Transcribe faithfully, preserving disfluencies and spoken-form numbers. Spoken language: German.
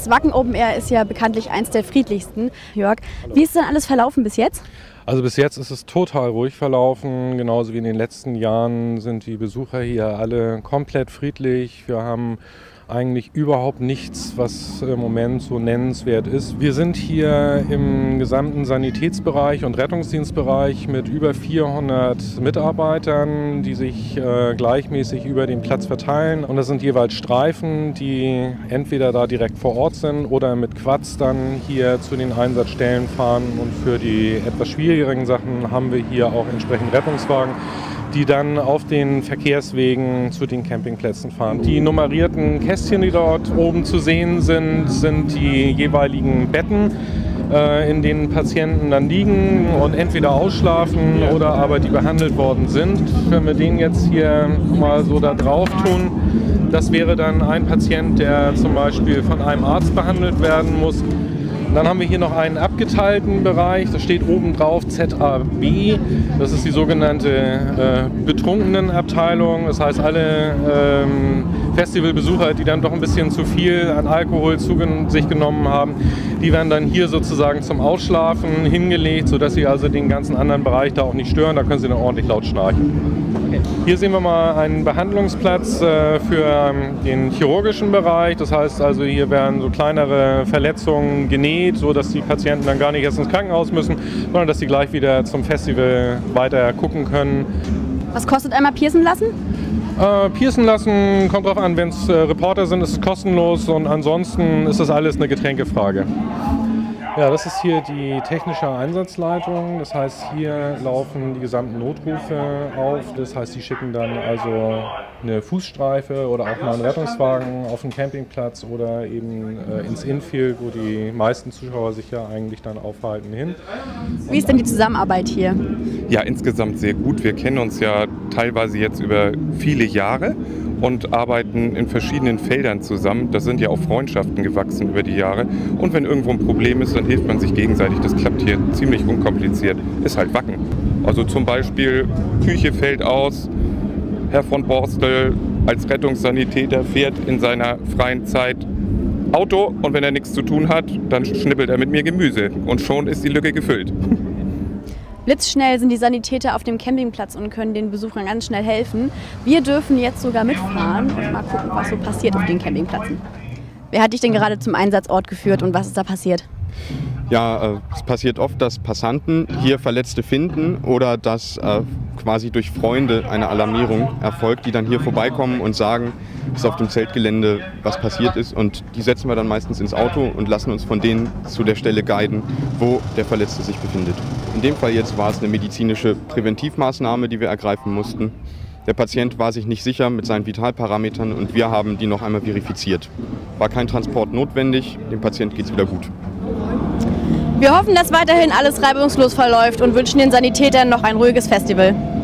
Das Wacken Open Air ist ja bekanntlich eins der friedlichsten. Jörg, wie ist denn alles verlaufen bis jetzt? Also bis jetzt ist es total ruhig verlaufen. Genauso wie in den letzten Jahren sind die Besucher hier alle komplett friedlich. Wir haben eigentlich überhaupt nichts, was im Moment so nennenswert ist. Wir sind hier im gesamten Sanitätsbereich und Rettungsdienstbereich mit über vierhundert Mitarbeitern, die sich äh, gleichmäßig über den Platz verteilen. Und das sind jeweils Streifen, die entweder da direkt vor Ort sind oder mit Quads dann hier zu den Einsatzstellen fahren. Und für die etwas schwierigeren Sachen haben wir hier auch entsprechend Rettungswagen, die dann auf den Verkehrswegen zu den Campingplätzen fahren. Die nummerierten Kästchen, die dort oben zu sehen sind, sind die jeweiligen Betten, äh, in denen Patienten dann liegen und entweder ausschlafen oder aber die behandelt worden sind. Wenn wir den jetzt hier mal so da drauf tun, das wäre dann ein Patient, der zum Beispiel von einem Arzt behandelt werden muss. Dann haben wir hier noch einen abgeteilten Bereich, da steht oben drauf Z A B, das ist die sogenannte äh, Betrunkenenabteilung. Das heißt, alle ähm, Festivalbesucher, die dann doch ein bisschen zu viel an Alkohol zu sich genommen haben, die werden dann hier sozusagen zum Ausschlafen hingelegt, sodass sie also den ganzen anderen Bereich da auch nicht stören, da können sie dann ordentlich laut schnarchen. Okay. Hier sehen wir mal einen Behandlungsplatz äh, für ähm, den chirurgischen Bereich, das heißt also, hier werden so kleinere Verletzungen genäht, so dass die Patienten dann gar nicht erst ins Krankenhaus müssen, sondern dass sie gleich wieder zum Festival weiter gucken können. Was kostet einmal piercen lassen? Äh, piercen lassen kommt drauf an, wenn es äh, Reporter sind, ist es kostenlos und ansonsten ist das alles eine Getränkefrage. Ja, das ist hier die technische Einsatzleitung, das heißt, hier laufen die gesamten Notrufe auf, das heißt, die schicken dann also eine Fußstreife oder auch mal einen Rettungswagen auf den Campingplatz oder eben äh, ins Infield, wo die meisten Zuschauer sich ja eigentlich dann aufhalten, hin. Wie ist denn die Zusammenarbeit hier? Ja, insgesamt sehr gut. Wir kennen uns ja teilweise jetzt über viele Jahre und arbeiten in verschiedenen Feldern zusammen. Da sind ja auch Freundschaften gewachsen über die Jahre. Und wenn irgendwo ein Problem ist, dann hilft man sich gegenseitig. Das klappt hier ziemlich unkompliziert. Ist halt Wacken. Also zum Beispiel, Küche fällt aus, Herr von Borstel als Rettungssanitäter fährt in seiner freien Zeit Auto und wenn er nichts zu tun hat, dann schnippelt er mit mir Gemüse und schon ist die Lücke gefüllt. Blitzschnell sind die Sanitäter auf dem Campingplatz und können den Besuchern ganz schnell helfen. Wir dürfen jetzt sogar mitfahren und mal gucken, was so passiert auf den Campingplätzen. Wer hat dich denn gerade zum Einsatzort geführt und was ist da passiert? Ja, es passiert oft, dass Passanten hier Verletzte finden oder dass äh, quasi durch Freunde eine Alarmierung erfolgt, die dann hier vorbeikommen und sagen, dass auf dem Zeltgelände was passiert ist. Und die setzen wir dann meistens ins Auto und lassen uns von denen zu der Stelle guiden, wo der Verletzte sich befindet. In dem Fall jetzt war es eine medizinische Präventivmaßnahme, die wir ergreifen mussten. Der Patient war sich nicht sicher mit seinen Vitalparametern und wir haben die noch einmal verifiziert. War kein Transport notwendig, dem Patient geht es wieder gut. Wir hoffen, dass weiterhin alles reibungslos verläuft und wünschen den Sanitätern noch ein ruhiges Festival.